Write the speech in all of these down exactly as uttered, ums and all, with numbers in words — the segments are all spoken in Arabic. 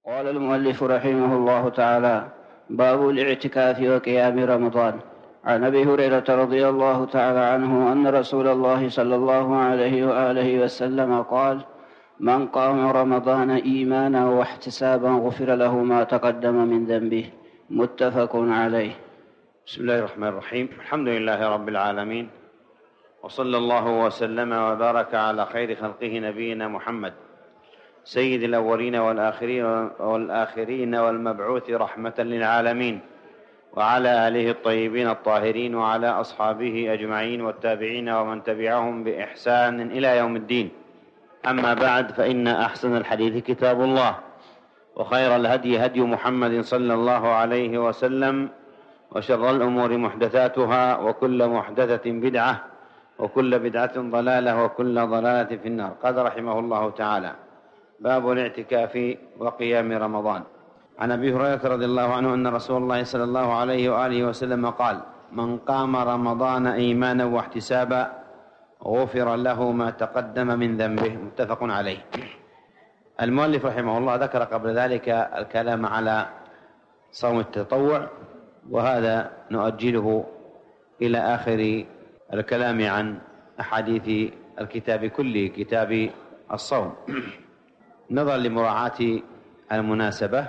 قال المؤلف رحمه الله تعالى: باب الاعتكاف وقيام رمضان. عن أبي هريرة رضي الله تعالى عنه أن رسول الله صلى الله عليه وآله وسلم قال: من قام رمضان إيمانا واحتسابا غفر له ما تقدم من ذنبه. متفق عليه. بسم الله الرحمن الرحيم. الحمد لله رب العالمين، وصلى الله وسلم وبارك على خير خلقه نبينا محمد سيد الأولين والآخرين والآخرين والمبعوث رحمة للعالمين، وعلى آله الطيبين الطاهرين، وعلى أصحابه أجمعين والتابعين ومن تبعهم بإحسان إلى يوم الدين. أما بعد، فإن أحسن الحديث كتاب الله، وخير الهدي هدي محمد صلى الله عليه وسلم، وشر الأمور محدثاتها، وكل محدثة بدعة، وكل بدعة ضلالة، وكل ضلالة في النار. قال رحمه الله تعالى: باب الاعتكاف وقيام رمضان. عن أبي هريرة رضي الله عنه أن رسول الله صلى الله عليه وآله وسلم قال: من قام رمضان إيمانا واحتسابا غفر له ما تقدم من ذنبه. متفق عليه. المؤلف رحمه الله ذكر قبل ذلك الكلام على صوم التطوع، وهذا نؤجله إلى آخر الكلام عن أحاديث الكتاب كله، كتاب الصوم، نظرا لمراعاة المناسبة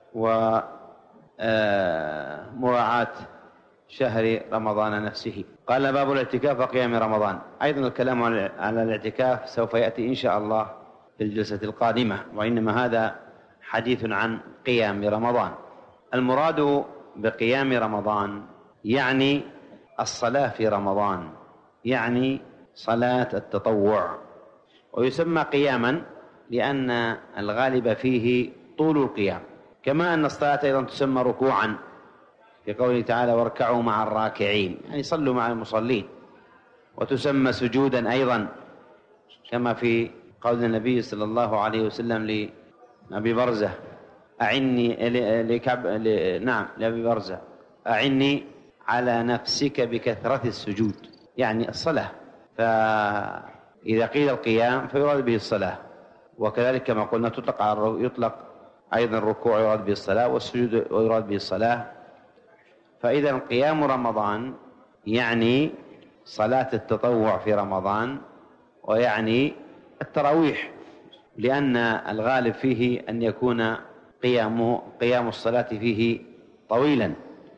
ومراعاة شهر رمضان نفسه. قال: باب الاعتكاف وقيام رمضان. أيضا الكلام على الاعتكاف سوف يأتي إن شاء الله في الجلسة القادمة، وإنما هذا حديث عن قيام رمضان. المراد بقيام رمضان يعني الصلاة في رمضان، يعني صلاة التطوع، ويسمى قياما لأن الغالب فيه طول القيام، كما أن الصلاة أيضا تسمى ركوعا في قوله تعالى: واركعوا مع الراكعين، يعني صلوا مع المصلين. وتسمى سجودا أيضا، كما في قول النبي صلى الله عليه وسلم لأبي برزة: أعني لكعب نعم لأبي برزة أعني على نفسك بكثرة السجود، يعني الصلاة. فإذا قيل القيام فيراد به الصلاة، وكذلك كما قلنا تطلق على يطلق أيضا الركوع يراد به الصلاة، والسجود ويراد به الصلاة. فإذا قيام رمضان يعني صلاة التطوع في رمضان، ويعني التراويح، لأن الغالب فيه أن يكون قيام قيام الصلاة فيه طويلا.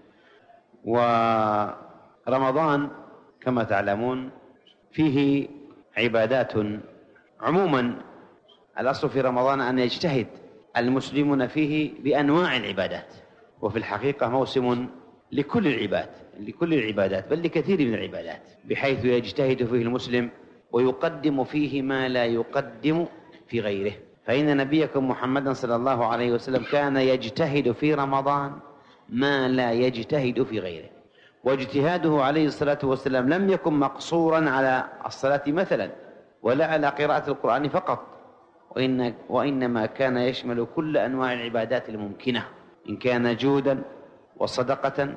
ورمضان كما تعلمون فيه عبادات عموما. الأصل في رمضان أن يجتهد المسلمون فيه بأنواع العبادات، وفي الحقيقة موسم لكل العباد لكل العبادات بل لكثير من العبادات، بحيث يجتهد فيه المسلم ويقدم فيه ما لا يقدم في غيره. فإن نبيكم محمدا صلى الله عليه وسلم كان يجتهد في رمضان ما لا يجتهد في غيره، واجتهاده عليه الصلاة والسلام لم يكن مقصورا على الصلاة مثلا، ولا على قراءة القرآن فقط، وإن وإنما كان يشمل كل أنواع العبادات الممكنة، إن كان جودا وصدقة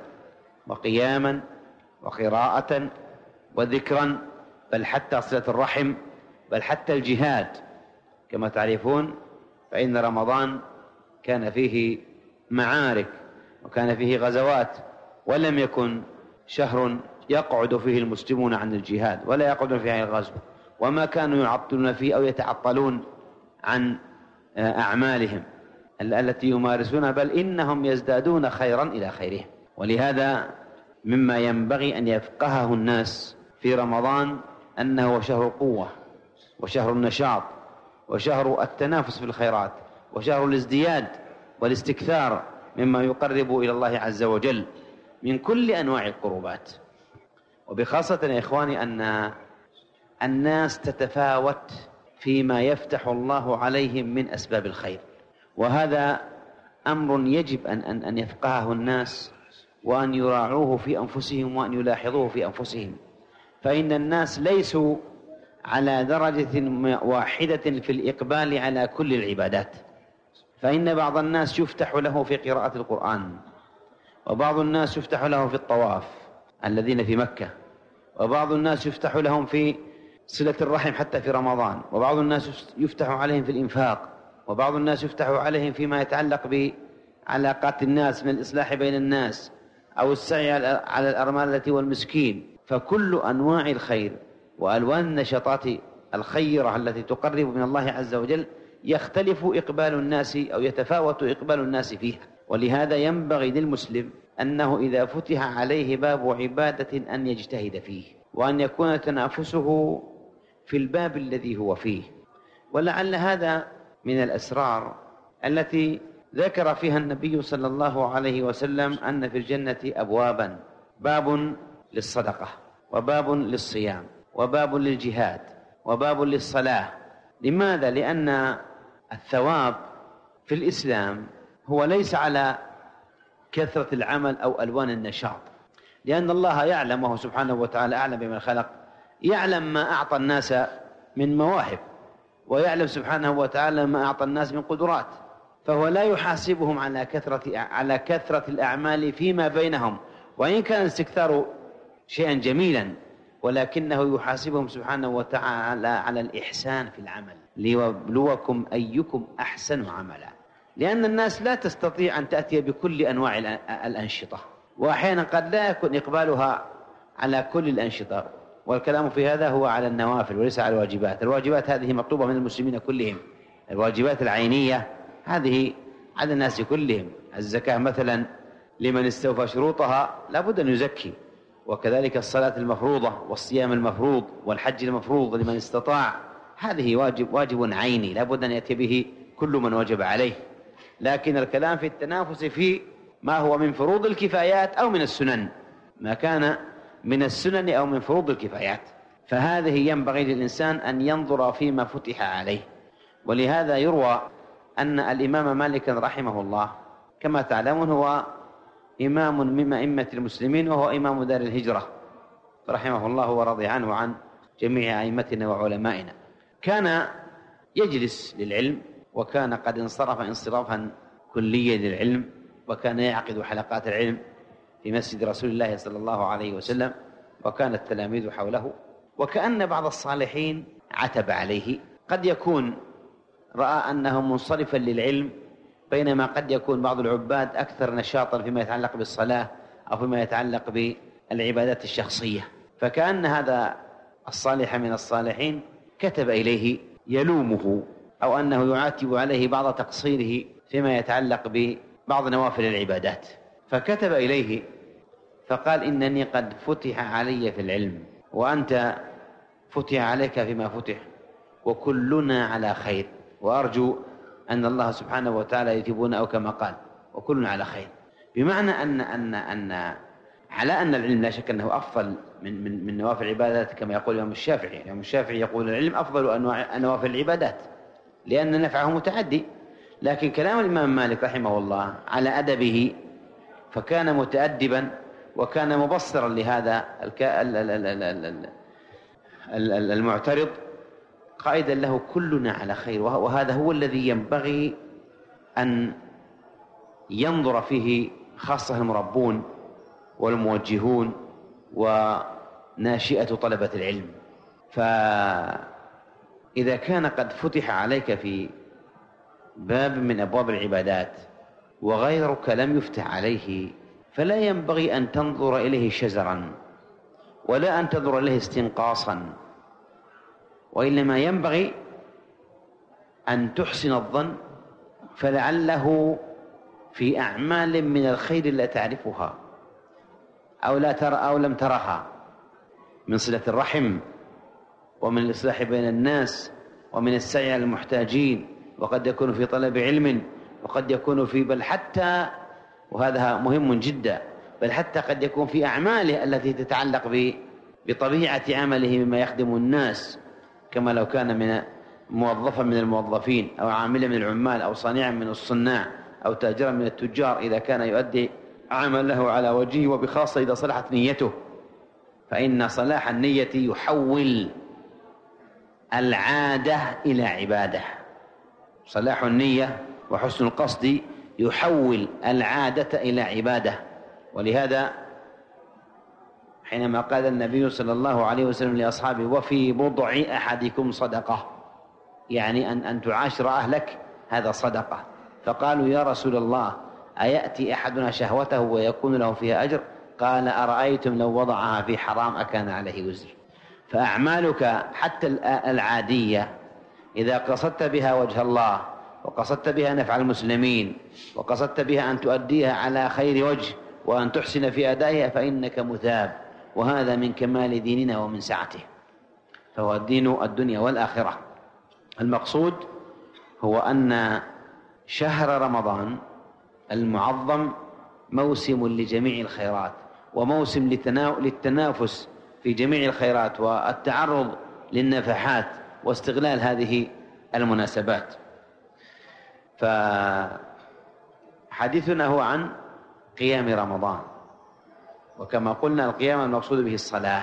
وقياما وقراءة وذكرا، بل حتى صلة الرحم، بل حتى الجهاد. كما تعرفون فإن رمضان كان فيه معارك وكان فيه غزوات، ولم يكن شهر يقعد فيه المسلمون عن الجهاد ولا يقعدون فيه عن الغزو، وما كانوا يعطلون فيه أو يتعطلون عن أعمالهم التي يمارسونها، بل إنهم يزدادون خيرا إلى خيرهم. ولهذا مما ينبغي أن يفقهه الناس في رمضان أنه شهر القوة، وشهر النشاط، وشهر التنافس في الخيرات، وشهر الازدياد والاستكثار مما يقرب إلى الله عز وجل من كل أنواع القربات. وبخاصة يا إخواني أن الناس تتفاوت فيما يفتح الله عليهم من أسباب الخير، وهذا أمر يجب أن, أن, أن يفقهه الناس، وأن يراعوه في أنفسهم، وأن يلاحظوه في أنفسهم. فإن الناس ليسوا على درجة واحدة في الإقبال على كل العبادات، فإن بعض الناس يفتح له في قراءة القرآن، وبعض الناس يفتح له في الطواف الذين في مكة، وبعض الناس يفتح لهم في صلة الرحم حتى في رمضان، وبعض الناس يفتح عليهم في الإنفاق وبعض الناس يفتح عليهم فيما يتعلق بعلاقات الناس من الإصلاح بين الناس أو السعي على الأرملة والمسكين. فكل أنواع الخير وألوان النشاطات الخيرة التي تقرب من الله عز وجل يختلف إقبال الناس أو يتفاوت إقبال الناس فيها. ولهذا ينبغي للمسلم أنه إذا فتح عليه باب عبادة أن يجتهد فيه، وأن يكون تنافسه في الباب الذي هو فيه. ولعل هذا من الأسرار التي ذكر فيها النبي صلى الله عليه وسلم أن في الجنة أبوابا: باب للصدقة، وباب للصيام، وباب للجهاد، وباب للصلاة. لماذا؟ لأن الثواب في الإسلام هو ليس على كثرة العمل أو ألوان النشاط، لأن الله يعلم، وهو سبحانه وتعالى أعلم بمن خلق، يعلم ما أعطى الناس من مواهب، ويعلم سبحانه وتعالى ما أعطى الناس من قدرات، فهو لا يحاسبهم على كثرة على كثرة الأعمال فيما بينهم، وإن كان الاستكثار شيئا جميلا، ولكنه يحاسبهم سبحانه وتعالى على الإحسان في العمل، ليبلوكم أيكم أحسن عملا. لأن الناس لا تستطيع أن تأتي بكل أنواع الأنشطة، وأحيانا قد لا يكون إقبالها على كل الأنشطة، والكلام في هذا هو على النوافل وليس على الواجبات. الواجبات هذه مطلوبة من المسلمين كلهم، الواجبات العينية هذه على الناس كلهم. الزكاة مثلا لمن استوفى شروطها لا بد أن يزكي، وكذلك الصلاة المفروضة والصيام المفروض والحج المفروض لمن استطاع، هذه واجب واجب عيني لا بد أن يأتي به كل من وجب عليه. لكن الكلام في التنافس في ما هو من فروض الكفايات أو من السنن، ما كان من السنن أو من فروض الكفايات، فهذه ينبغي للإنسان أن ينظر فيما فتح عليه. ولهذا يروى أن الإمام مالك رحمه الله كما تعلمون هو إمام من أئمة المسلمين، وهو إمام دار الهجرة رحمه الله ورضي عنه وعن جميع أئمتنا وعلمائنا. كان يجلس للعلم، وكان قد انصرف انصرافا كليا للعلم، وكان يعقد حلقات العلم في مسجد رسول الله صلى الله عليه وسلم، وكان التلاميذ حوله. وكأن بعض الصالحين عتب عليه، قد يكون رأى أنه منصرفا للعلم، بينما قد يكون بعض العباد أكثر نشاطا فيما يتعلق بالصلاة أو فيما يتعلق بالعبادات الشخصية. فكأن هذا الصالح من الصالحين كتب إليه يلومه، أو أنه يعاتب عليه بعض تقصيره فيما يتعلق ببعض نوافل العبادات. فكتب إليه فقال: إنني قد فتح علي في العلم، وأنت فتح عليك فيما فتح، وكلنا على خير، وأرجو أن الله سبحانه وتعالى يثيبنا، أو كما قال: وكلنا على خير. بمعنى أن أن أن على أن العلم لا شك أنه أفضل من من من نوافل العبادات، كما يقول الإمام الشافعي. الإمام الشافعي يقول العلم أفضل أنواع نوافل العبادات لأن نفعه متعدي. لكن كلام الإمام مالك رحمه الله على أدبه، فكان متأدبا وكان مبصرا لهذا المعترض، قائدا له: كلنا على خير. وهذا هو الذي ينبغي أن ينظر فيه خاصة المربون والموجهون وناشئة طلبة العلم. فإذا كان قد فتح عليك في باب من أبواب العبادات وغيرك لم يفتح عليه، فلا ينبغي أن تنظر إليه شزرا، ولا أن تنظر إليه استنقاصا، وإنما ينبغي أن تحسن الظن، فلعله في أعمال من الخير لا تعرفها أو لا ترى أو لم ترها، من صلة الرحم، ومن الإصلاح بين الناس، ومن السعي على المحتاجين، وقد يكون في طلب علم، وقد يكون في بل حتى، وهذا مهم جدا، بل حتى قد يكون في أعماله التي تتعلق بطبيعة عمله مما يخدم الناس، كما لو كان من موظفا من الموظفين، أو عاملا من العمال، أو صانعا من الصناع، أو تاجرا من التجار، إذا كان يؤدي عمله على وجهه، وبخاصة إذا صلحت نيته، فإن صلاح النية يحول العادة إلى عبادة. صلاح النية وحسن القصد يحول العادة إلى عبادة. ولهذا حينما قال النبي صلى الله عليه وسلم لأصحابه: وفي بضع أحدكم صدقة، يعني أن أن تعاشر أهلك هذا صدقة. فقالوا يا رسول الله أيأتي أحدنا شهوته ويكون له فيها أجر؟ قال أرأيتم لو وضعها في حرام أكان عليه وزر. فأعمالك حتى العادية إذا قصدت بها وجه الله وقصدت بها نفع المسلمين وقصدت بها أن تؤديها على خير وجه وأن تحسن في أدائها فإنك مثاب، وهذا من كمال ديننا ومن سعته، فهو الدين الدنيا والآخرة. المقصود هو أن شهر رمضان المعظم موسم لجميع الخيرات وموسم للتنافس في جميع الخيرات والتعرض للنفحات واستغلال هذه المناسبات. فحديثنا هو عن قيام رمضان، وكما قلنا القيام المقصود به الصلاة،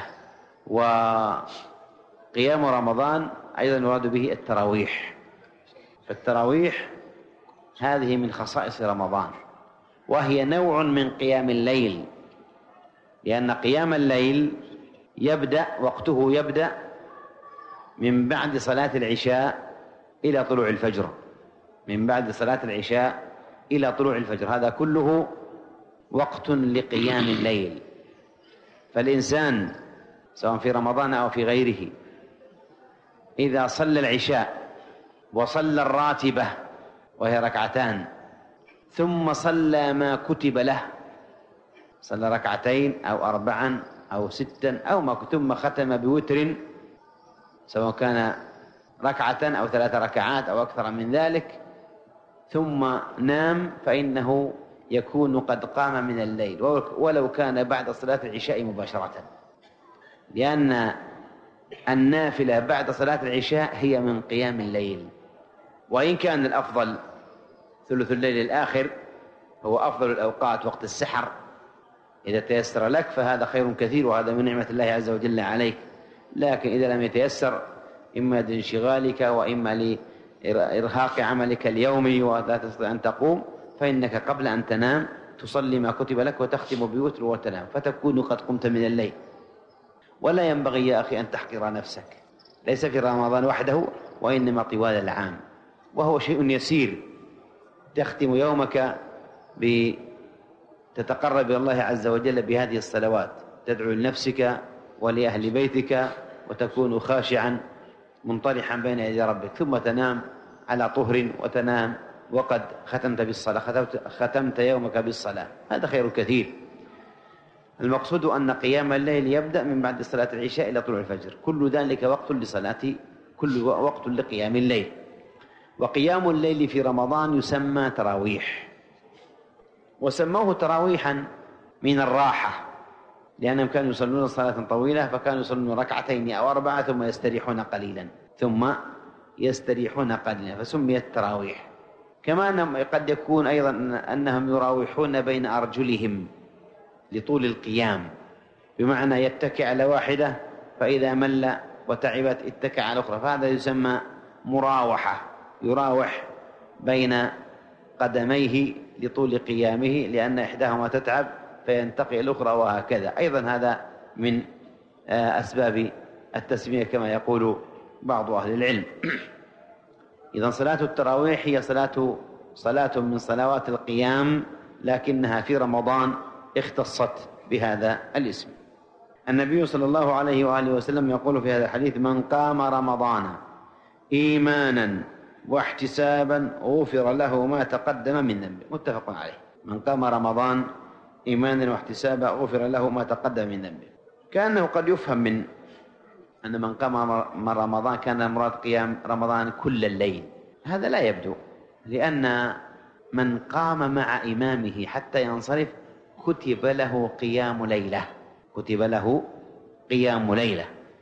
وقيام رمضان أيضا يراد به التراويح. فالتراويح هذه من خصائص رمضان، وهي نوع من قيام الليل، لأن قيام الليل يبدأ وقته يبدأ من بعد صلاة العشاء إلى طلوع الفجر، من بعد صلاة العشاء إلى طلوع الفجر، هذا كله وقت لقيام الليل. فالإنسان سواء في رمضان أو في غيره إذا صلى العشاء وصلى الراتبة وهي ركعتان ثم صلى ما كتب له، صلى ركعتين أو أربعا أو ستا أو ما ثم ختم بوتر سواء كان ركعة أو ثلاث ركعات أو أكثر من ذلك ثم نام، فإنه يكون قد قام من الليل ولو كان بعد صلاة العشاء مباشرة، لأن النافلة بعد صلاة العشاء هي من قيام الليل. وإن كان الأفضل ثلث الليل الآخر هو أفضل الأوقات وقت السحر، إذا تيسر لك فهذا خير كثير، وهذا من نعمة الله عز وجل عليك. لكن إذا لم يتيسر إما لانشغالك وإما لإرهاق عملك اليومي ولا تستطيع أن تقوم، فإنك قبل أن تنام تصلي ما كتب لك وتختم بوتر وتنام، فتكون قد قمت من الليل. ولا ينبغي يا أخي أن تحقر نفسك، ليس في رمضان وحده وإنما طوال العام، وهو شيء يسير. تختم يومك بتتقرب إلى الله عز وجل بهذه الصلوات، تدعو لنفسك ولأهل بيتك وتكون خاشعا منطرحا بين يدي ربك، ثم تنام على طهر وتنام وقد ختمت بالصلاة، ختمت يومك بالصلاة، هذا خير كثير. المقصود أن قيام الليل يبدأ من بعد صلاة العشاء إلى طلوع الفجر، كل ذلك وقت لصلاة، كل وقت لقيام الليل. وقيام الليل في رمضان يسمى تراويح، وسموه تراويحا من الراحة، لأنهم كانوا يصلون صلاة طويلة فكانوا يصلون ركعتين أو أربعة ثم يستريحون قليلا ثم يستريحون قليلا فسميت تراويح. كما أنهم قد يكون أيضا أنهم يراوحون بين أرجلهم لطول القيام، بمعنى يتكئ على واحدة فإذا مل وتعبت اتكى على الأخرى، فهذا يسمى مراوحة، يراوح بين قدميه لطول قيامه لأن إحداهما تتعب فينتقي الأخرى، وهكذا. أيضا هذا من أسباب التسمية كما يقول بعض أهل العلم. إذن صلاة التراويح هي صلاة صلاة من صلوات القيام، لكنها في رمضان اختصت بهذا الاسم. النبي صلى الله عليه وآله وسلم يقول في هذا الحديث: من قام رمضان إيمانا واحتسابا غفر له ما تقدم من ذنبه، متفق عليه. من قام رمضان إيمانا واحتسابا غفر له ما تقدم من ذنبه. كأنه قد يفهم من أن من قام رمضان كان المراد قيام رمضان كل الليل، هذا لا يبدو، لأن من قام مع إمامه حتى ينصرف كتب له قيام ليلة، كتب له قيام ليلة.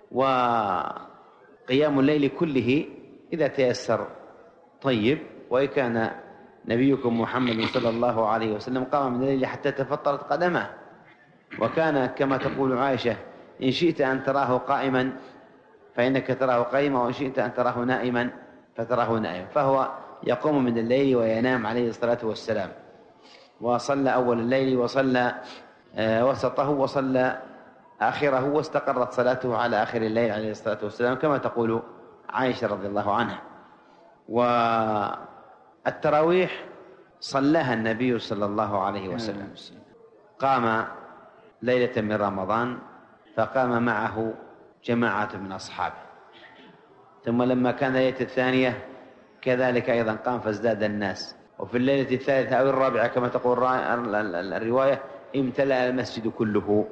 وقيام الليل كله إذا تيسر طيب، وإن كان نبيكم محمد صلى الله عليه وسلم قام من الليل حتى تفطرت قدمه، وكان كما تقول عائشة: إن شئت أن تراه قائما فإنك تراه قائما، وإن شئت أن تراه نائما فتراه نائما. فهو يقوم من الليل وينام عليه الصلاة والسلام، وصلى أول الليل وصلى وسطه وصلى آخره، واستقرت صلاته على آخر الليل عليه الصلاة والسلام كما تقول عائشة رضي الله عنها. التراويح صلاها النبي صلى الله عليه وسلم، قام ليلة من رمضان فقام معه جماعة من أصحابه، ثم لما كان ليلة الثانية كذلك أيضا قام فازداد الناس، وفي الليلة الثالثة أو الرابعة كما تقول الرواية امتلأ المسجد كله،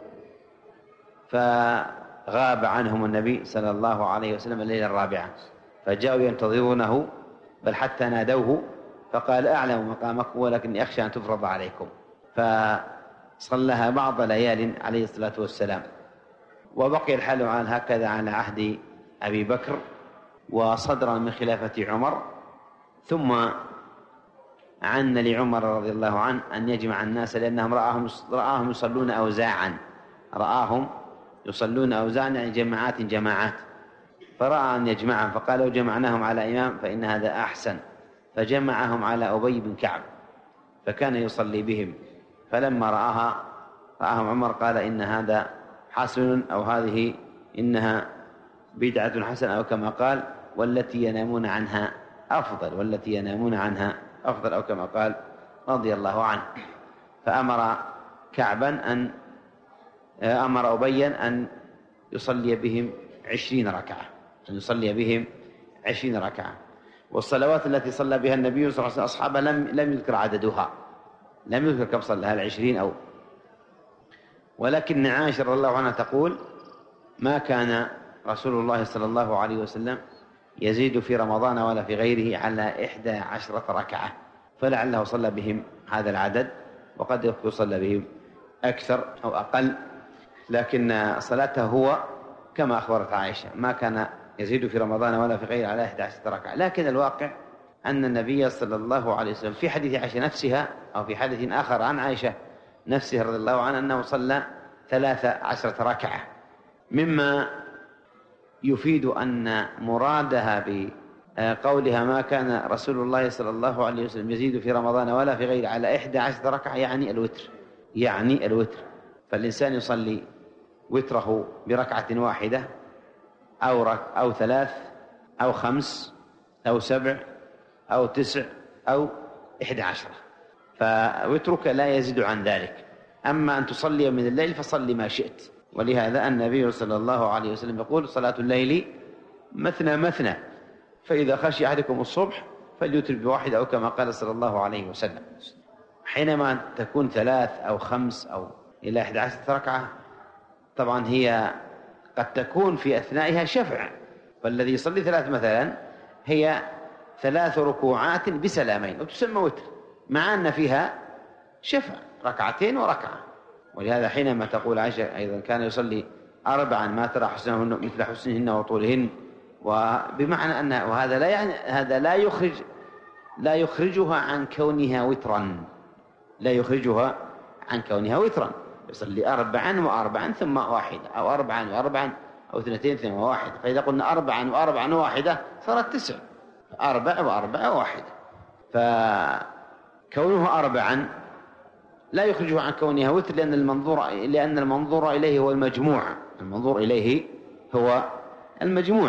فغاب عنهم النبي صلى الله عليه وسلم الليلة الرابعة، فجاءوا ينتظرونه بل حتى نادوه فقال أعلم مقامكم ولكني أخشى أن تفرض عليكم، فصلها بعض ليال عليه الصلاة والسلام. وبقي الحال عن هكذا على عهد أبي بكر وصدرا من خلافة عمر، ثم عن لعمر رضي الله عنه أن يجمع الناس لأنهم رآهم, رآهم يصلون أوزاعا رآهم يصلون أوزاعا يعني جماعات جماعات، فرأى أن يجمعهم فقال لو جمعناهم على إمام فإن هذا أحسن، فجمعهم على أبي بن كعب فكان يصلي بهم، فلما رآها رآهم عمر قال إن هذا حسن أو هذه إنها بدعة حسنة أو كما قال والتي ينامون عنها أفضل والتي ينامون عنها أفضل أو كما قال رضي الله عنه. فأمر كعبا أن أمر أبيا أن يصلي بهم عشرين ركعة أن يصلي بهم عشرين ركعة. والصلوات التي صلى بها النبي صلى الله عليه وسلم أصحابه لم لم يذكر عددها، لم يذكر كم صلىها العشرين أو، ولكن عائشة رضي الله عنها تقول ما كان رسول الله صلى الله عليه وسلم يزيد في رمضان ولا في غيره على إحدى عشرة ركعة، فلعله صلى بهم هذا العدد وقد يكون صلى بهم أكثر أو أقل، لكن صلاته هو كما أخبرت عائشة ما كان يزيد في رمضان ولا في غيره على إحدى عشرة ركعة. لكن الواقع أن النبي صلى الله عليه وسلم في حديث عائشة نفسها أو في حديث آخر عن عائشة نفسها رضي الله عنها أنه صلى ثلاث عشرة ركعة، مما يفيد أن مرادها بقولها ما كان رسول الله صلى الله عليه وسلم يزيد في رمضان ولا في غيره على إحدى عشرة ركعة يعني الوتر، يعني الوتر. فالإنسان يصلي وتره بركعة واحدة أو رك أو ثلاث أو خمس أو سبع أو تسع أو إحدى عشرة، فوترك لا يزيد عن ذلك. أما أن تصلي من الليل فصلي ما شئت، ولهذا النبي صلى الله عليه وسلم يقول صلاة الليل مثنى مثنى فإذا خشي أحدكم الصبح فليوتر بواحد أو كما قال صلى الله عليه وسلم. حينما تكون ثلاث أو خمس أو إلى إحدى عشرة ركعة طبعا هي قد تكون في أثنائها شفع، فالذي يصلي ثلاث مثلا هي ثلاث ركوعات بسلامين وتسمى وتر، مع أن فيها شفع ركعتين وركعة. ولهذا حينما تقول عائشة أيضا كان يصلي أربعا ما ترى حسنهن مثل حسنهن وطولهن، وبمعنى أن وهذا لا يعني هذا لا يخرج لا يخرجها عن كونها وترا لا يخرجها عن كونها وترا يصلي أربعا وأربعا ثم واحدة أو أربعا وأربعا أو اثنتين ثم واحدة، فإذا قلنا أربعا وأربعا وواحدة صارت تسع، أربع وأربعة وواحدة، فكونه أربعا لا يخرجه عن كونها وتر لأن المنظور لأن المنظور إليه هو المجموع المنظور إليه هو المجموع.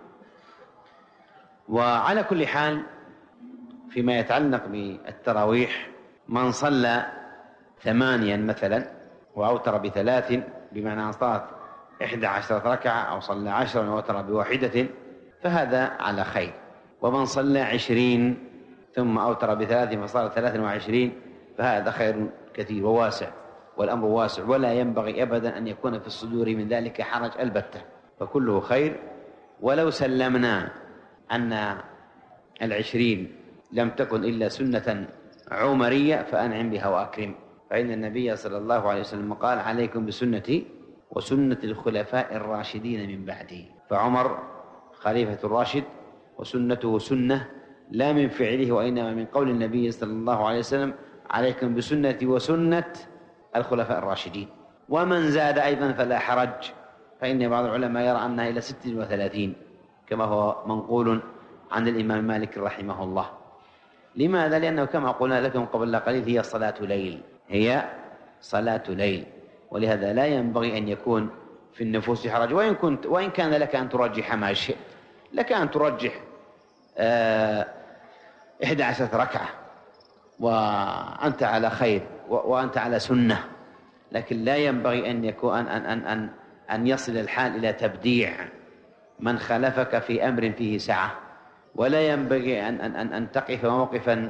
وعلى كل حال فيما يتعلق بالتراويح من صلى ثمانيا مثلا وأوتر بثلاث بمعنى صلاة إحدى عشرة ركعة أو صلى عشرا وأوتر بواحدة فهذا على خير، ومن صلى عشرين ثم أوتر بثلاث فصار ثلاثا وعشرين فهذا خير كثير وواسع، والأمر واسع ولا ينبغي أبدا أن يكون في الصدور من ذلك حرج البتة، فكله خير. ولو سلمنا أن العشرين لم تكن إلا سنة عمرية فأنعم بها وأكرم، فإن النبي صلى الله عليه وسلم قال عليكم بسنتي وسنة الخلفاء الراشدين من بعدي، فعمر خليفة الراشد وسنته سنة لا من فعله وإنما من قول النبي صلى الله عليه وسلم عليكم بسنتي وسنة الخلفاء الراشدين. ومن زاد أيضا فلا حرج، فإن بعض العلماء يرى أنها إلى ست وثلاثين كما هو منقول عن الإمام مالك رحمه الله. لماذا؟ لأنه كما قلنا لكم قبل قليل هي صلاة ليل هي صلاة ليل ولهذا لا ينبغي أن يكون في النفوس حرج، وإن, كنت وإن كان لك أن ترجح ما شئت، لك أن ترجح آه إحدى عشرة ركعة وأنت على خير وأنت على سنة، لكن لا ينبغي أن يكون أن أن أن أن يصل الحال إلى تبديع من خالفك في أمر فيه سعة، ولا ينبغي أن أن أن, أن تقف موقفا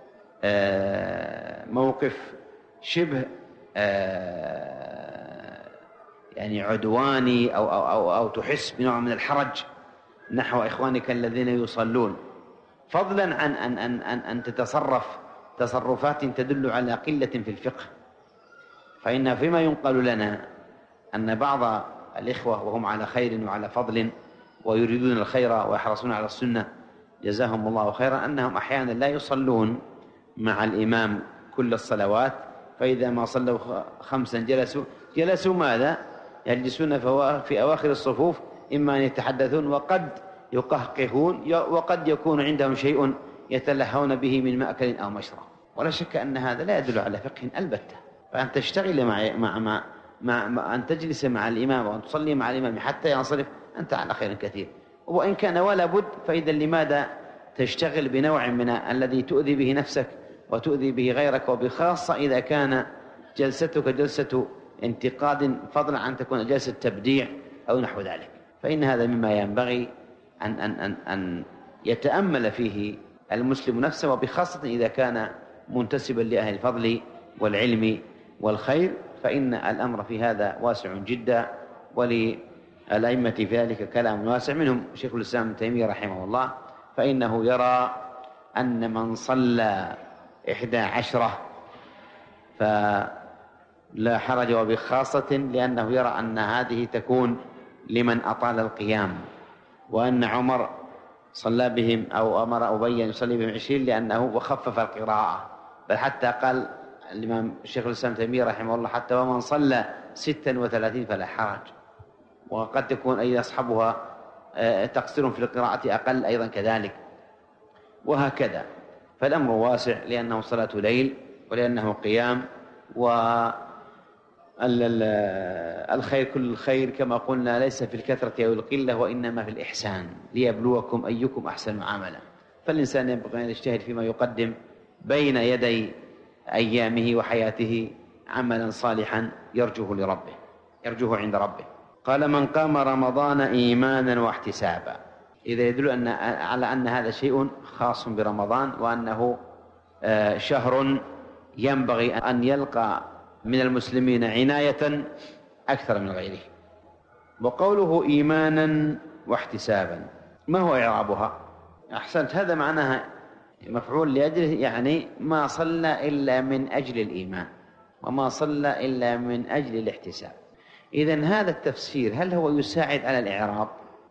موقف شبه يعني عدواني أو أو أو, أو تحس بنوع من الحرج نحو إخوانك الذين يصلون، فضلا عن أن أن أن أن تتصرف تصرفات تدل على قلة في الفقه. فإن فيما ينقل لنا أن بعض الإخوة وهم على خير وعلى فضل ويريدون الخير ويحرصون على السنة جزاهم الله خيرا، أنهم أحيانا لا يصلون مع الإمام كل الصلوات، فإذا ما صلوا خمسا جلسوا جلسوا ماذا؟ يجلسون في أواخر الصفوف، إما أن يتحدثون وقد يقهقهون وقد يكون عندهم شيء يتلهون به من مأكل أو مشرب. ولا شك أن هذا لا يدل على فقه البتة. فأن تشتغل مع, مع, مع, مع, مع أن تجلس مع الإمام وأن تصلي مع الإمام حتى ينصرف أنت على خير كثير. وإن كان ولا بد فإذا لماذا تشتغل بنوع من الذي تؤذي به نفسك وتؤذي به غيرك، وبخاصة إذا كان جلستك جلسة انتقاد فضلا عن تكون جلسة تبديع أو نحو ذلك. فإن هذا مما ينبغي أن, أن, أن, أن يتأمل فيه المسلم نفسه، وبخاصة إذا كان منتسبا لأهل الفضل والعلم والخير، فإن الأمر في هذا واسع جدا، وللأئمة في ذلك كلام واسع، منهم شيخ الإسلام ابن تيمية رحمه الله، فإنه يرى أن من صلى إحدى عشرة فلا حرج، وبخاصة لأنه يرى أن هذه تكون لمن أطال القيام، وأن عمر صلى بهم أو أمر أبي أن يصلي بهم عشرين لأنه وخفف القراءة، بل حتى قال الإمام الشيخ الإسلام تيمية رحمه الله حتى ومن صلى ستا وثلاثين فلا حرج، وقد تكون أي أصحابها تقصير في القراءة أقل أيضا كذلك، وهكذا. فالأمر واسع لأنه صلاة ليل ولأنه قيام، والخير كل الخير كما قلنا ليس في الكثرة أو القلة وإنما في الإحسان، ليبلوكم أيكم أحسن عملا. فالإنسان ينبغي أن يجتهد فيما يقدم بين يدي أيامه وحياته عملا صالحا يرجوه لربه يرجوه عند ربه. قال من قام رمضان إيمانا واحتسابا، إذا يدل أن على أن هذا شيء خاص برمضان، وأنه شهر ينبغي أن يلقى من المسلمين عناية أكثر من غيره. وقوله إيمانا واحتسابا ما هو إعرابها؟ أحسنت، هذا معناها مفعول لأجله، يعني ما صلى إلا من أجل الإيمان وما صلى إلا من أجل الاحتساب. إذن هذا التفسير هل هو يساعد على الإعراب؟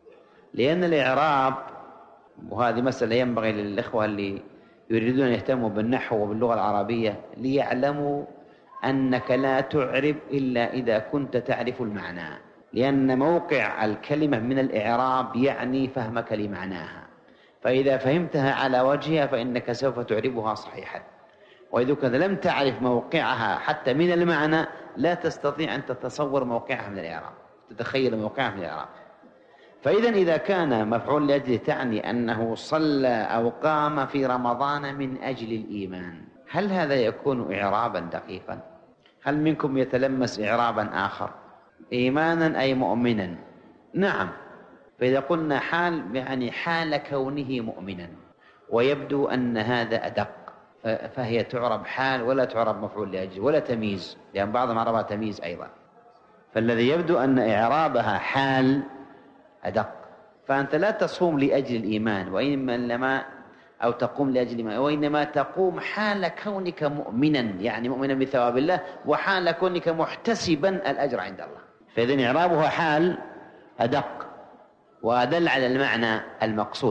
لأن الإعراب، وهذه مسألة ينبغي للإخوة اللي يريدون أن يهتموا بالنحو وباللغة العربية ليعلموا أنك لا تعرب إلا إذا كنت تعرف المعنى، لأن موقع الكلمة من الإعراب يعني فهمك لمعناها، فإذا فهمتها على وجهها فإنك سوف تعربها صحيحا، وإذا كنت لم تعرف موقعها حتى من المعنى لا تستطيع أن تتصور موقعها من الإعراب، تتخيل موقعها من الإعراب. فإذا إذا كان مفعول لأجله تعني أنه صلى أو قام في رمضان من أجل الإيمان، هل هذا يكون إعرابا دقيقا؟ هل منكم يتلمس إعرابا آخر؟ إيمانا أي مؤمنا، نعم. فإذا قلنا حال يعني حال كونه مؤمنا، ويبدو أن هذا أدق، فهي تعرب حال ولا تعرب مفعول لأجله ولا تمييز، لأن بعضهم عربها تمييز أيضا. فالذي يبدو أن إعرابها حال أدق، فأنت لا تصوم لأجل الإيمان وإنما أو تقوم لأجل الإيمان، وإنما تقوم حال كونك مؤمنا، يعني مؤمنا بثواب الله، وحال كونك محتسبا الأجر عند الله. فإذن إعرابها حال أدق وأدل على المعنى المقصود.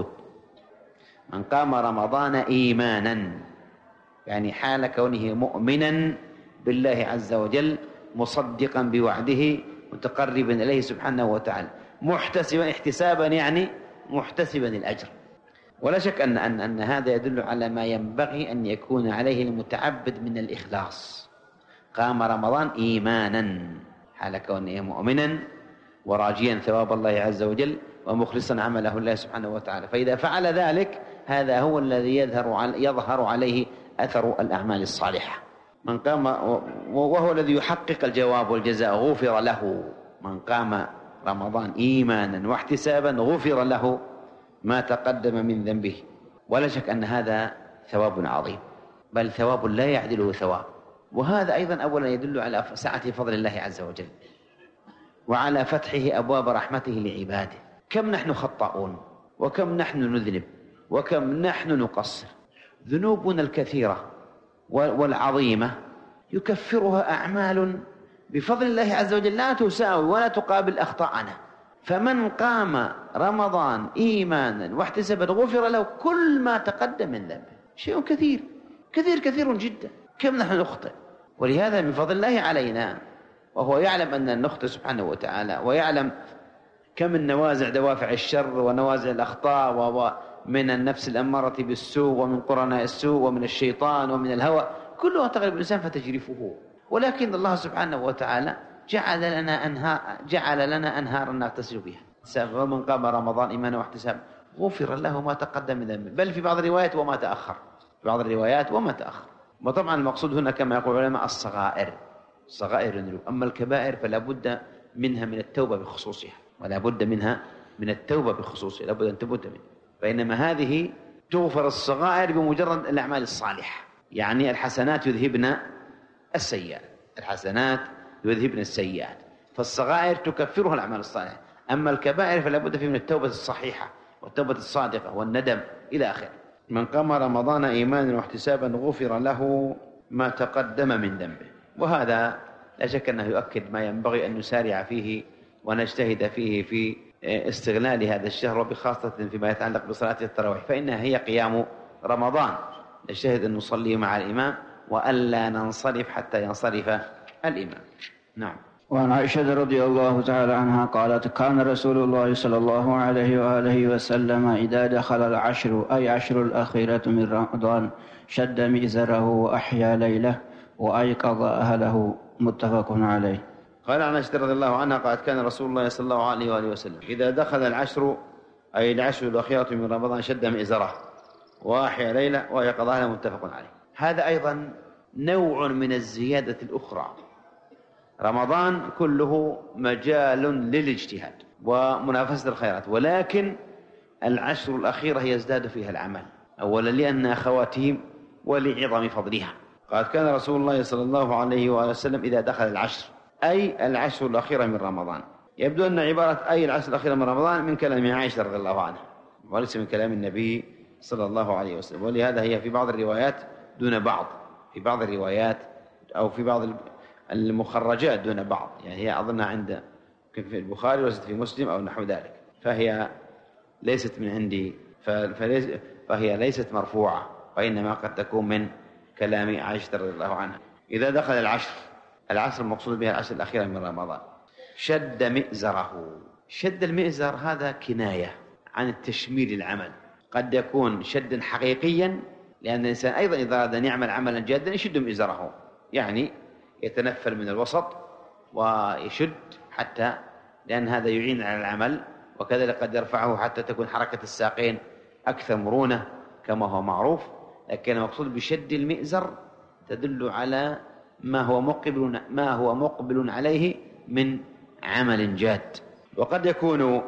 من قام رمضان إيمانا يعني حال كونه مؤمنا بالله عز وجل، مصدقا بوعده، متقربا إليه سبحانه وتعالى، محتسبا احتسابا يعني محتسبا الأجر. ولا شك أن, أن, أن هذا يدل على ما ينبغي أن يكون عليه المتعبد من الإخلاص. قام رمضان إيمانا حال كونه مؤمنا وراجيا ثواب الله عز وجل ومخلصا عمله الله سبحانه وتعالى، فإذا فعل ذلك هذا هو الذي يظهر يظهر عليه أثر الأعمال الصالحة. من قام وهو الذي يحقق الجواب والجزاء غفر له. من قام رمضان إيمانا واحتسابا غفر له ما تقدم من ذنبه. ولا شك أن هذا ثواب عظيم، بل ثواب لا يعدله ثواب. وهذا أيضا أولا يدل على سعة فضل الله عز وجل وعلى فتحه أبواب رحمته لعباده. كم نحن خطاؤون، وكم نحن نذنب، وكم نحن نقصر. ذنوبنا الكثيرة والعظيمة يكفرها أعمال بفضل الله عز وجل لا تساوي ولا تقابل أخطاءنا. فمن قام رمضان إيمانا واحتسابا غفر له كل ما تقدم من ذنبه. شيء كثير كثير كثير جدا. كم نحن نخطئ، ولهذا من فضل الله علينا، وهو يعلم أن نخطئ سبحانه وتعالى، ويعلم كم النوازع دوافع الشر ونوازع الأخطاء ومن النفس الأمارة بالسوء ومن قرناء السوء ومن الشيطان ومن الهوى، كلها تغلب الإنسان فتجرفه. ولكن الله سبحانه وتعالى جعل لنا أنهار جعل لنا أنهارا نغتسل بها. ومن قام رمضان إيمانا واحتسابا غفر له ما تقدم من ذنبه، بل في بعض الروايات وما تأخر، في بعض الروايات وما تأخر. وطبعا المقصود هنا كما يقول العلماء الصغائر، صغائر الذنوب. أما الكبائر فلا بد منها من التوبة بخصوصها، ولا بد منها من التوبة بخصوصها، لا بد أن تبت منها. فإنما هذه تغفر الصغائر بمجرد الأعمال الصالحة، يعني الحسنات يذهبن السيئات، الحسنات يذهبن السيئات. فالصغائر تكفرها الأعمال الصالحة. أما الكبائر فلا بد فيه من التوبة الصحيحة والتوبة الصادقة والندم إلى آخره. من قام رمضان إيمانا واحتسابا غفر له ما تقدم من ذنبه. وهذا لا شك أنه يؤكد ما ينبغي أن نسارع فيه ونجتهد فيه في استغلال هذا الشهر، وبخاصة فيما يتعلق بصلاة التراويح، فإنها هي قيام رمضان. نجتهد أن نصلي مع الإمام وألا ننصرف حتى ينصرف الإمام. نعم. وعن عائشة رضي الله تعالى عنها قالت: كان رسول الله صلى الله عليه وآله وسلم إذا دخل العشر أي عشر الأخيرة من رمضان شد مئزره وأحيا ليله وأيقظ أهله. متفق عليه. قال عن عائشة رضي الله عنها قالت: كان رسول الله صلى الله عليه وآله وسلم إذا دخل العشر أي العشر الأخيرة من رمضان شد مئزره وأحيا ليله وأيقظ أهله. متفق عليه. هذا أيضا نوع من الزيادة الأخرى. رمضان كله مجال للاجتهاد ومنافسة الخيرات، ولكن العشر الأخيرة يزداد فيها العمل، أولا لأنها خواتيم ولعظم فضلها. قال: كان رسول الله صلى الله عليه وآله وسلم إذا دخل العشر أي العشر الأخيرة من رمضان. يبدو أن عبارة أي العشر الأخيرة من رمضان من كلام عائشة رضي الله عنها وليس من كلام النبي صلى الله عليه وسلم، ولهذا هي في بعض الروايات دون بعض، في بعض الروايات أو في بعض المخرجات دون بعض، يعني هي أظنها عند في البخاري وليست في مسلم أو نحو ذلك، فهي ليست من عندي، فهي ليست مرفوعة، وإنما قد تكون من كلام عائشة رضي الله عنها. إذا دخل العشر، العشر المقصود بها العشر الأخيرة من رمضان، شد مئزره. شد المئزر هذا كناية عن التشمير العمل، قد يكون شدا حقيقيا، لأن الإنسان أيضا إذا أراد أن يعمل عملا جادا يشد مئزره، يعني يتنفل من الوسط ويشد حتى، لأن هذا يعين على العمل، وكذلك قد يرفعه حتى تكون حركة الساقين أكثر مرونة كما هو معروف. لكن المقصود بشد المئزر تدل على ما هو مقبل ما هو مقبل عليه من عمل جاد. وقد يكون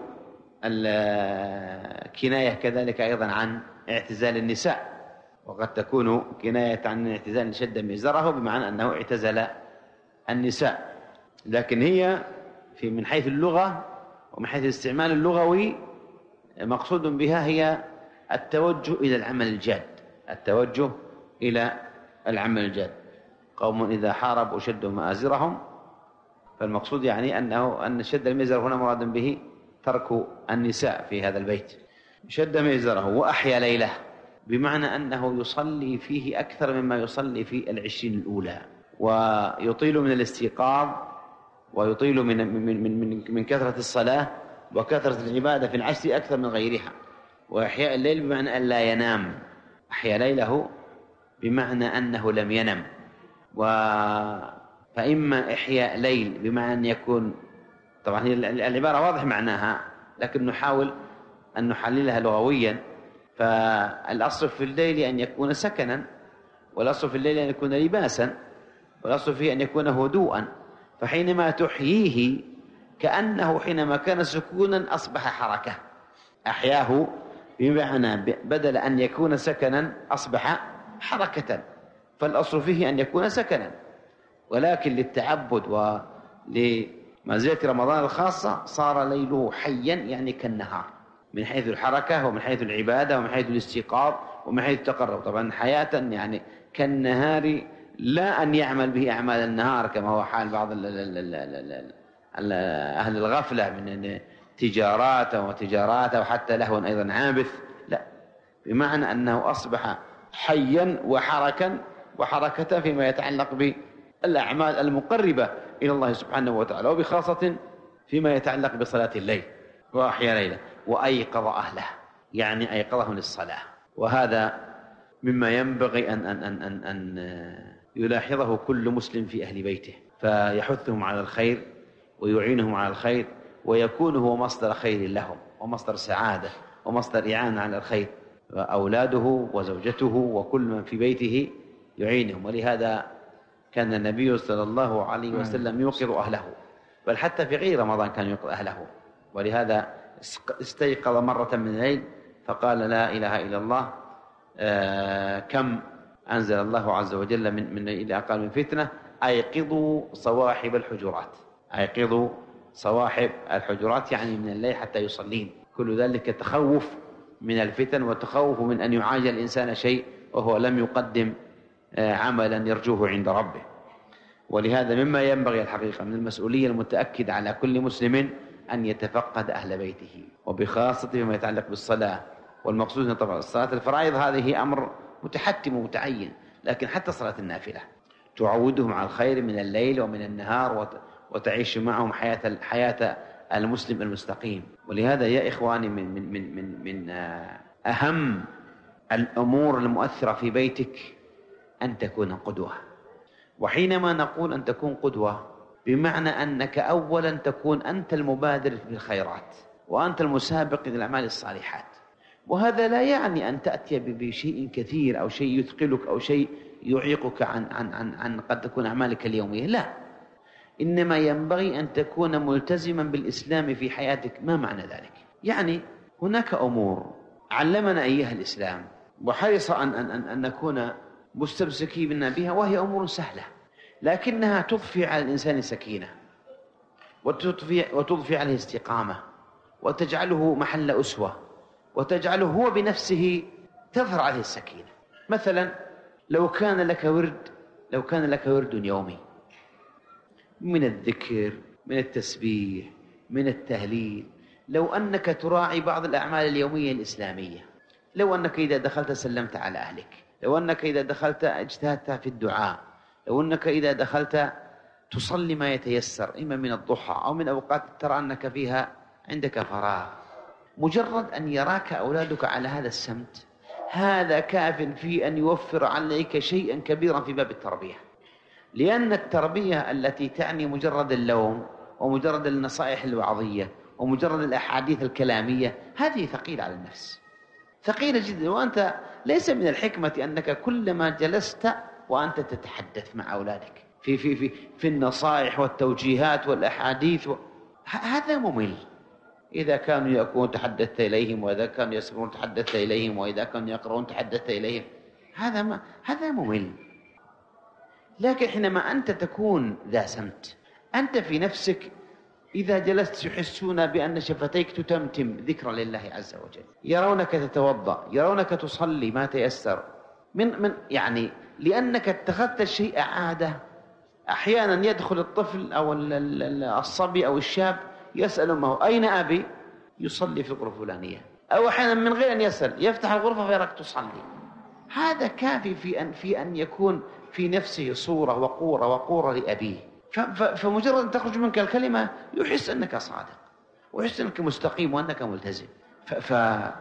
الكناية كذلك أيضا عن اعتزال النساء، وقد تكون كناية عن اعتزال شد مئزره بمعنى أنه اعتزل النساء، لكن هي في من حيث اللغة ومن حيث الاستعمال اللغوي مقصود بها هي التوجه إلى العمل الجاد، التوجه إلى العمل الجاد. قوم إذا حاربوا شدوا مآزرهم، فالمقصود يعني أنه أن شد المئزر هنا مراد به ترك النساء في هذا البيت. شد مئزره وأحيا ليله، بمعنى أنه يصلي فيه أكثر مما يصلي في العشرين الأولى، ويطيل من الاستيقاظ، ويطيل من من من من, من كثرة الصلاة وكثرة العبادة في العشر أكثر من غيرها. وإحياء الليل بمعنى أن لا ينام، أحيا ليله بمعنى أنه لم ينم. و فإما إحياء ليل بمعنى أن يكون، طبعا العبارة واضح معناها، لكن نحاول أن نحللها لغويا. فالأصل في الليل أن يكون سكنا، والأصل في الليل أن يكون لباسا، والأصل فيه أن يكون هدوءا. فحينما تحييه كأنه حينما كان سكونا أصبح حركة، أحياه بمعنى بدل أن يكون سكنا أصبح حركة. فالأصل فيه أن يكون سكنا، ولكن للتعبد ولمزية رمضان الخاصة صار ليله حيا، يعني كالنهار، من حيث الحركة ومن حيث العبادة ومن حيث الاستيقاظ ومن حيث التقرب. طبعا حياة يعني كالنهار، لا أن يعمل به أعمال النهار كما هو حال بعض أهل الغفلة من تجارات وتجارات وحتى لهوا أيضا عابث، لا، بمعنى أنه أصبح حيا وحركا وحركة فيما يتعلق بالأعمال المقربة إلى الله سبحانه وتعالى، وبخاصة فيما يتعلق بصلاة الليل وأحيا ليلة. وأيقظ أهله، يعني أيقظهم للصلاة. وهذا مما ينبغي أن, أن, أن, أن, أن يلاحظه كل مسلم في أهل بيته، فيحثهم على الخير ويعينهم على الخير، ويكون هو مصدر خير لهم ومصدر سعادة ومصدر إعانة على الخير، وأولاده وزوجته وكل من في بيته يعينهم. ولهذا كان النبي صلى الله عليه وسلم يوقظ أهله، بل حتى في غير رمضان كان يوقظ أهله. ولهذا استيقظ مرة من الليل فقال لا إله إلا الله، آه كم أنزل الله عز وجل من من إلى أقل من فتنة، أيقظوا صواحب الحجرات، أيقظوا صواحب الحجرات، يعني من الليل حتى يصلين. كل ذلك تخوف من الفتن وتخوف من أن يعاجل الإنسان شيء وهو لم يقدم عملا يرجوه عند ربه. ولهذا مما ينبغي الحقيقة من المسؤولية المتأكد على كل مسلم أن يتفقد أهل بيته، وبخاصة فيما يتعلق بالصلاة. والمقصود طبعا الصلاة الفرائض هذه أمر متحتم ومتعين، لكن حتى صلاة النافلة تعودهم على الخير من الليل ومن النهار، وتعيش معهم حياة حياة المسلم المستقيم. ولهذا يا إخواني من من من من, من أهم الأمور المؤثرة في بيتك أن تكون قدوة. وحينما نقول أن تكون قدوة بمعنى أنك أولا تكون أنت المبادر في الخيرات وأنت المسابق إلى الأعمال الصالحات. وهذا لا يعني أن تأتي بشيء كثير أو شيء يثقلك أو شيء يعيقك عن عن عن, عن قد تكون أعمالك اليومية، لا، إنما ينبغي أن تكون ملتزما بالإسلام في حياتك. ما معنى ذلك؟ يعني هناك أمور علمنا إياها الإسلام وحرص أن, أن, أن, أن نكون مستمسكين بها، وهي أمور سهلة لكنها تضفي على الإنسان سكينة وتضفي, وتضفي عليه استقامة وتجعله محل أسوة وتجعله هو بنفسه تظهر عليه السكينة. مثلا لو كان لك ورد لو كان لك ورد يومي من الذكر، من التسبيح، من التهليل، لو أنك تراعي بعض الأعمال اليومية الإسلامية، لو أنك إذا دخلت سلمت على أهلك، لو أنك إذا دخلت اجتهدت في الدعاء، لو أنك إذا دخلت تصلي ما يتيسر إما من الضحى أو من أوقات ترى أنك فيها عندك فراغ، مجرد أن يراك أولادك على هذا السمت هذا كاف في أن يوفر عليك شيئا كبيرا في باب التربية. لأن التربية التي تعني مجرد اللوم ومجرد النصائح الوعظية ومجرد الأحاديث الكلامية هذه ثقيلة على النفس، ثقيلة جدا. وأنت ليس من الحكمة أنك كلما جلست وأنت تتحدث مع أولادك في في في في النصائح والتوجيهات والأحاديث و... هذا ممل. إذا كانوا يأكلون تحدثت إليهم، وإذا كانوا يسمعون تحدثت إليهم، وإذا كانوا يقرؤون تحدثت إليهم، هذا ما هذا ممل. لكن حينما أنت تكون ذا سمت، أنت في نفسك إذا جلست يحسون بأن شفتيك تتمتم ذكرا لله عز وجل، يرونك تتوضأ، يرونك تصلي ما تيسر من من يعني لأنك اتخذت الشيء عادة. أحيانا يدخل الطفل أو الصبي أو الشاب يسأل أمه أين أبي؟ يصلي في الغرفة الفلانية. أو أحيانا من غير أن يسأل يفتح الغرفة فيراك تصلي. هذا كافي في أن في أن يكون في نفسه صورة وقورة وقورة لأبيه. فمجرد أن تخرج منك الكلمة يحس أنك صادق ويحس أنك مستقيم وأنك ملتزم. ف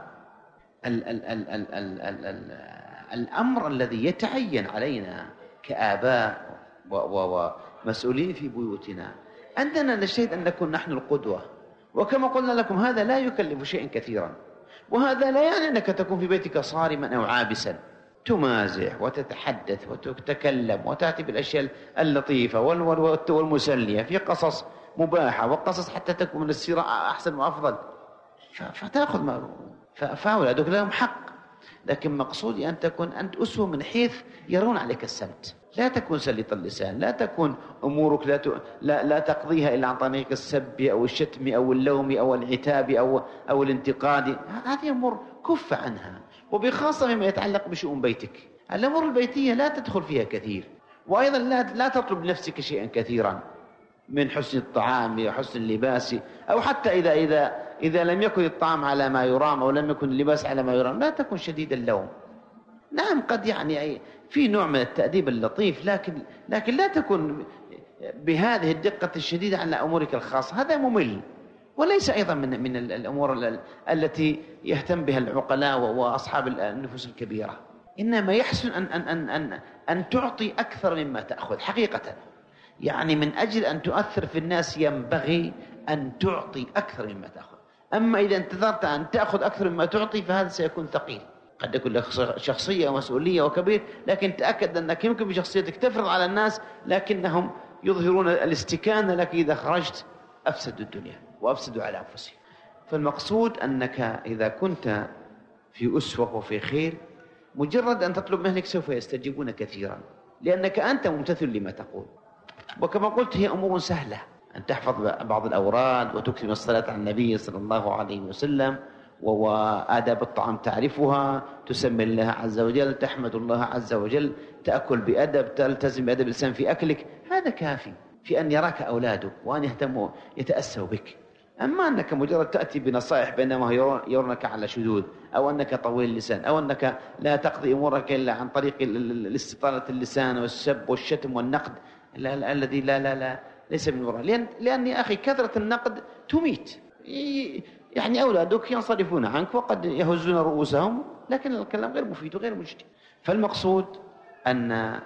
الأمر الذي يتعين علينا كآباء ومسؤولين في بيوتنا أننا نجتهد أن نكون نحن القدوة. وكما قلنا لكم هذا لا يكلف شيئا كثيرا، وهذا لا يعني أنك تكون في بيتك صارما أو عابسا، تمازح وتتحدث وتتكلم وتأتي بالأشياء اللطيفة والمسلية في قصص مباحة وقصص حتى تكون من السيرة أحسن وأفضل، فتأخذ ما فأولادك لهم حق. لكن مقصودي أن تكون أنت أسوة من حيث يرون عليك السمت، لا تكون سليط اللسان، لا تكون أمورك لا, ت... لا لا تقضيها إلا عن طريق السب أو الشتم أو اللوم أو العتاب أو أو الانتقاد. هذه أمور كف عنها، وبخاصة مما يتعلق بشؤون بيتك. الأمور البيتية لا تدخل فيها كثير، وأيضا لا لا تطلب لنفسك شيئا كثيرا من حسن الطعام وحسن اللباس، أو حتى إذا إذا إذا لم يكن الطعام على ما يرام أو لم يكن اللباس على ما يرام لا تكن شديد اللوم. نعم قد يعني في نوع من التأديب اللطيف، لكن لكن لا تكن بهذه الدقة الشديدة على أمورك الخاصة، هذا ممل، وليس أيضا من من الأمور التي يهتم بها العقلاء وأصحاب النفوس الكبيرة. إنما يحسن أن أن أن أن أن تعطي أكثر مما تأخذ حقيقة، يعني من أجل أن تؤثر في الناس ينبغي أن تعطي أكثر مما تأخذ. أما إذا انتظرت أن تأخذ أكثر مما تعطي فهذا سيكون ثقيل. قد يكون لك شخصية ومسؤولية وكبير، لكن تأكد أنك يمكن بشخصيتك تفرض على الناس، لكنهم يظهرون الاستكانة لك إذا خرجت أفسدوا الدنيا وأفسدوا على أنفسهم. فالمقصود أنك إذا كنت في أسوة وفي خير، مجرد أن تطلب منك سوف يستجيبون كثيرا، لأنك أنت ممتثل لما تقول. وكما قلت هي أمور سهلة، أن تحفظ بعض الأوراد وتكتب الصلاة على النبي صلى الله عليه وسلم، وآداب الطعام تعرفها، تسمي الله عز وجل، تحمد الله عز وجل، تأكل بأدب، تلتزم بأدب اللسان في أكلك، هذا كافي في أن يراك أولادك وأن يهتموا يتأسوا بك. أما أنك مجرد تأتي بنصائح بينما يرونك على شذوذ، أو أنك طويل اللسان، أو أنك لا تقضي أمورك إلا عن طريق الاستطالة اللسان والسب والشتم والنقد الذي لا لا لا ليس من وراء، لأن لأن يا أخي كثرة النقد تميت. يعني أولادك ينصرفون عنك وقد يهزون رؤوسهم، لكن الكلام غير مفيد وغير مجدي. فالمقصود أن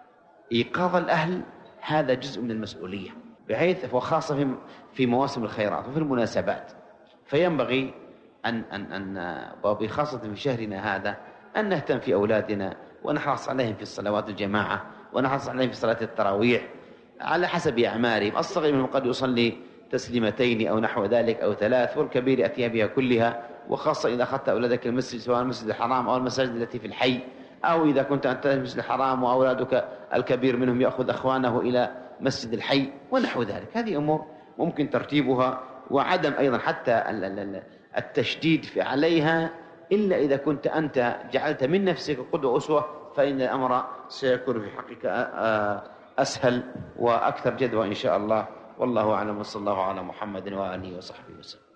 إيقاظ الأهل هذا جزء من المسؤولية، بحيث وخاصة في في مواسم الخيرات وفي المناسبات، فينبغي أن أن أن وبخاصة في شهرنا هذا أن نهتم في أولادنا ونحرص عليهم في الصلوات الجماعة، ونحرص عليهم في صلاة التراويح على حسب أعمارهم. الصغير منهم قد يصلي تسليمتين أو نحو ذلك أو ثلاث، والكبير يأتي بها كلها، وخاصة إذا أخذت أولادك المسجد سواء المسجد الحرام أو المساجد التي في الحي، أو إذا كنت أنت المسجد الحرام وأولادك الكبير منهم يأخذ أخوانه إلى مسجد الحي ونحو ذلك. هذه أمور ممكن ترتيبها، وعدم أيضا حتى التشديد عليها إلا إذا كنت أنت جعلت من نفسك قدوة أسوة، فإن الأمر سيكون في حقك أسهل وأكثر جدوى إن شاء الله. والله أعلم، وصلى الله على محمد وآله وصحبه وسلم.